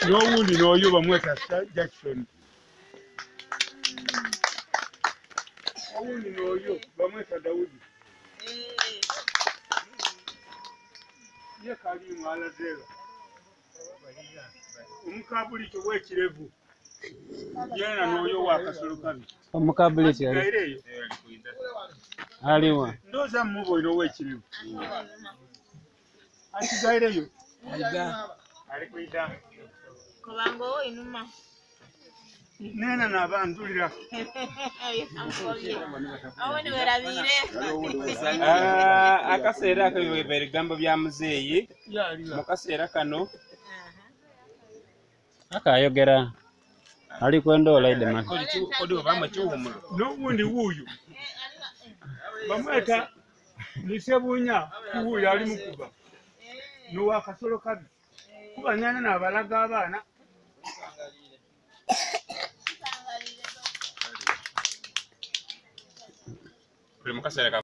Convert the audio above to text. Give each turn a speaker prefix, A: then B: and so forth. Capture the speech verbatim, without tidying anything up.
A: n'owundi n'oyo bamweta Jackson. Owundi n'oyo bamweta Daudi. Ye kalimu alazeera. Omukabulito w'ekirevu. Yena n'oyo wa kasolo kabi.
B: Omukabulito yali. Aliwa.
A: Ndoza mmubo ino w'ekirevu. Asigaireyo.
B: Aliga.
A: Ali kuida.
C: Kobango inuma.
A: Nena n'abandulira.
C: Awoni werabire.
B: Ah, akaseera akabiba ebigambo bya muzeeyi. Mu kaseera kano akayogera ali kwendoola idema
A: Kodi obama ky'ohumula. N'obundi wuuyo. Bamweta Nisebunya kuwuyo ali mukuba. N'owa kasolo kabi. Kuba nyana n'abalaga abaana.
B: buli mu kaseera